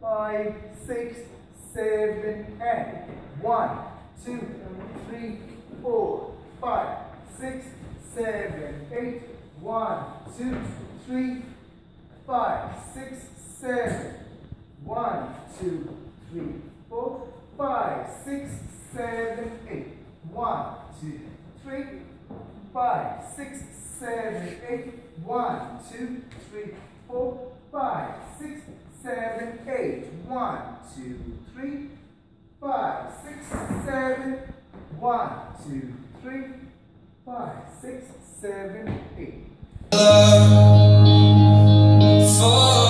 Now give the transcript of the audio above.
5, 6, 7, and 1, 2, 3, 4, 5, 6, 7, 8, 1, 2, 3, 5, 6, 7, 1, 2, 3, 4, 5, 6, 7, 8, 1, 2, 3, 5, 6, 7, 8, 1, 2, 3, 4, 5, 6, 7, 8, 1, 2, 3, 5, 6, 7, 1, 2, 3, 5, 6, 7, 8.